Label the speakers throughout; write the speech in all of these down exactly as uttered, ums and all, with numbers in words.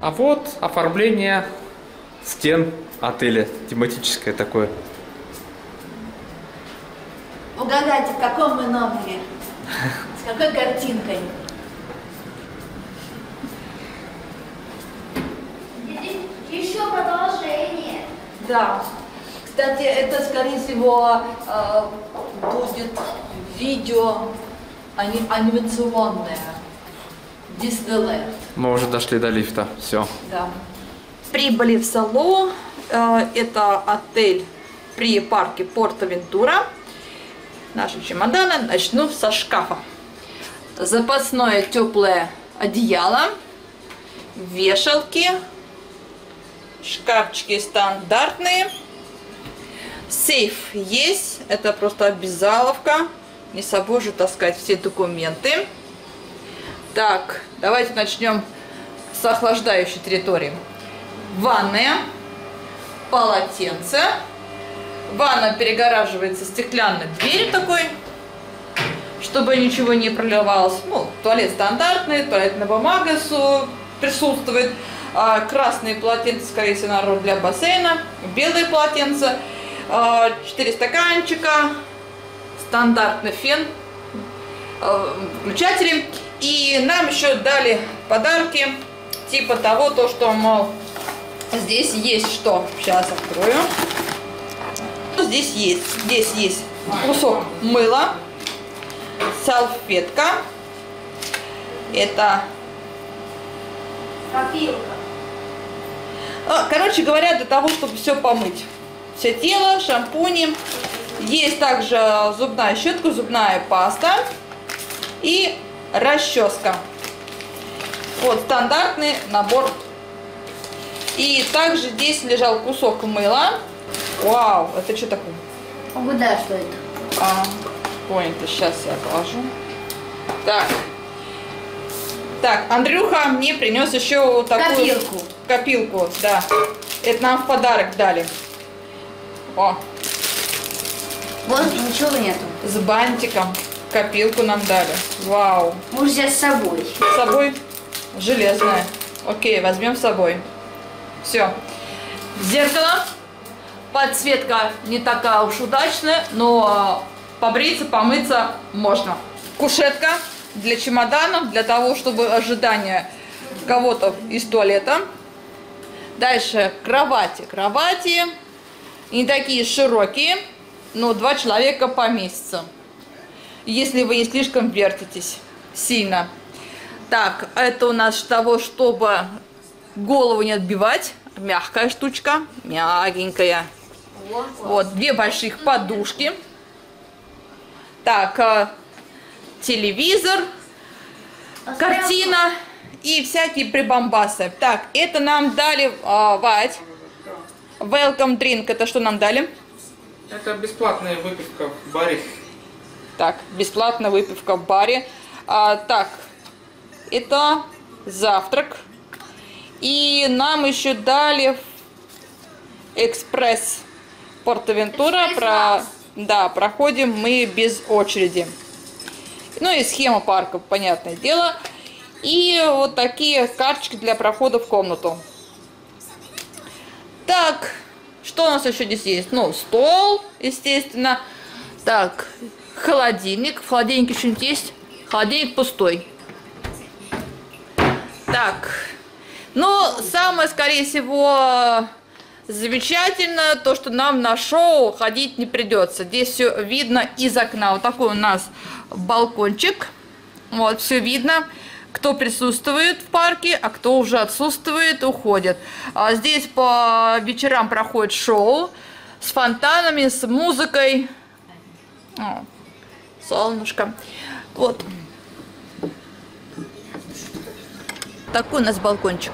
Speaker 1: А вот оформление стен отеля, тематическое такое.
Speaker 2: Угадайте, в каком мы номере? С какой картинкой?
Speaker 3: Еще продолжение.
Speaker 2: Да. Кстати, это, скорее всего, будет видео ани анимационное. Диснейленд.
Speaker 1: Мы уже дошли до лифта. Все.
Speaker 2: Да. Прибыли в Салу. Это отель при парке Порт-Авентура. Наши чемоданы. Начну со шкафа. Запасное теплое одеяло. Вешалки. Шкафчики стандартные. Сейф есть. Это просто обязаловка. Не с собой же таскать все документы. Так, давайте начнем с охлаждающей территории. Ванная, полотенце. Ванна перегораживается стеклянной дверью такой, чтобы ничего не проливалось. Ну, туалет стандартный, туалетная бумага присутствует. Красные полотенца, скорее всего, народ для бассейна. Белые полотенца. Четыре стаканчика. Стандартный фен. Включатели. И нам еще дали подарки. Типа того, то, что, мол, здесь есть что. Сейчас открою. Здесь есть. Здесь есть кусок мыла. Салфетка. Это...
Speaker 3: Копилка.
Speaker 2: Короче говоря, для того, чтобы все помыть. Все тело, шампуни. Есть также зубная щетка, зубная паста и расческа. Вот стандартный набор. И также здесь лежал кусок мыла. Вау, это что такое?
Speaker 3: Угадай, что это.
Speaker 2: А, понятно, сейчас я положу. Так. Так, Андрюха мне принес еще вот такую
Speaker 3: Копилку.
Speaker 2: Копилку, да. Это нам в подарок дали. О.
Speaker 3: Вот ничего нету.
Speaker 2: С бантиком. Копилку нам дали. Вау.
Speaker 3: Можешь взять с собой.
Speaker 2: С собой железная. Окей, возьмем с собой. Все. Зеркало. Подсветка не такая уж удачная, но побриться, помыться можно. Кушетка для чемоданов, для того, чтобы ожидание кого-то из туалета. Дальше кровати. Кровати не такие широкие, но два человека поместятся, если вы не слишком вертитесь сильно. Так, это у нас для того, чтобы голову не отбивать. Мягкая штучка, мягенькая. Вот, две больших подушки. Так, телевизор, картина и всякие прибамбасы. Так, это нам дали, а, Вать. Welcome drink, это что нам дали?
Speaker 1: Это бесплатная выпивка в баре.
Speaker 2: Так, бесплатная выпивка в баре. А, так, это завтрак. И нам еще дали экспресс Порт-Авентура. Про... Да, проходим мы без очереди. Ну и схема парка, понятное дело. И вот такие карточки для прохода в комнату. Так, что у нас еще здесь есть? Ну, стол, естественно. Так, холодильник. В холодильнике что-нибудь есть? Холодильник пустой. Так, ну, самое, скорее всего, замечательно, то, что нам на шоу ходить не придется. Здесь все видно из окна. Вот такой у нас балкончик. Вот, все видно, кто присутствует в парке, а кто уже отсутствует, уходит. А здесь по вечерам проходит шоу с фонтанами, с музыкой. О, солнышко. Вот. Такой у нас балкончик.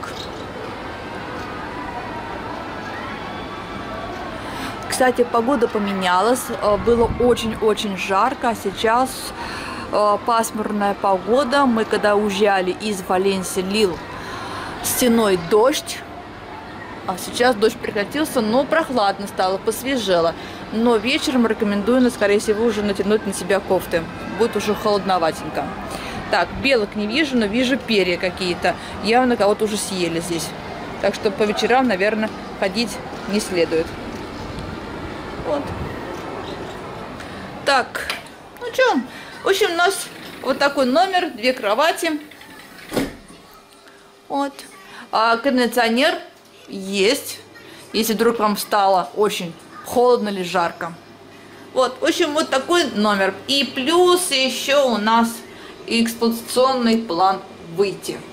Speaker 2: Кстати, погода поменялась. Было очень-очень жарко. А сейчас пасмурная погода. Мы когда уезжали из Валенсии, лил стеной дождь. А сейчас дождь прекратился, но прохладно стало, посвежело. Но вечером рекомендую, скорее всего, уже натянуть на себя кофты. Будет уже холодноватенько. Так, белок не вижу, но вижу перья какие-то. Явно кого-то уже съели здесь. Так что по вечерам, наверное, ходить не следует. Вот. Так, ну что, в общем, у нас вот такой номер, две кровати. Вот. А кондиционер есть, если вдруг вам стало очень холодно или жарко. Вот, в общем, вот такой номер. И плюс еще у нас эксплуатационный план выйти.